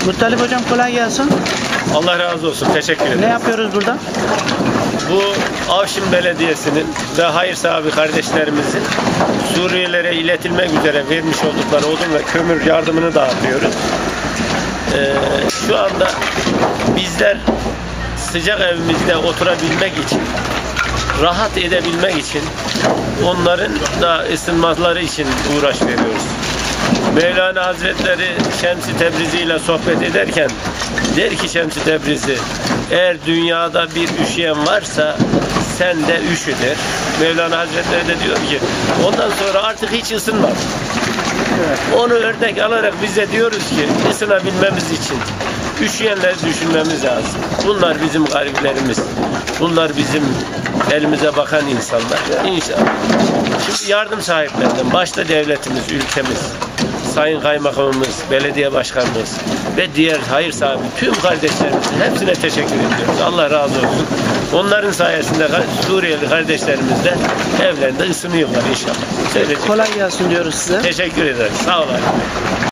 Muttalip hocam kolay gelsin. Allah razı olsun. Teşekkür ederim. Ne yapıyoruz burada? Bu Avşin Belediyesi'nin ve hayırsever kardeşlerimizin Suriyelilere iletilmek üzere vermiş oldukları odun ve kömür yardımını dağıtıyoruz. Şu anda bizler sıcak evimizde oturabilmek için, rahat edebilmek için, onların da ısınmaları için uğraş veriyoruz. Mevlana Hazretleri Şems-i Tebrizi ile sohbet ederken der ki Şems-i Tebrizi, eğer dünyada bir üşüyen varsa sen de üşü der. Mevlana Hazretleri de diyor ki ondan sonra artık hiç ısınmaz. Onu örnek alarak bize diyoruz ki ısınabilmemiz için üşüyenleri düşünmemiz lazım. Bunlar bizim gariplerimiz. Bunlar bizim elimize bakan insanlar. İnşallah. Şimdi yardım sahiplerinden başta devletimiz, ülkemiz, Sayın Kaymakamımız, belediye başkanımız ve diğer hayırsever tüm kardeşlerimizin hepsine teşekkür ediyoruz. Allah razı olsun. Onların sayesinde Suriyeli kardeşlerimiz de evlerinde ısınıyorlar inşallah. Kolay gelsin diyoruz size. Teşekkür ederiz. Sağ olun.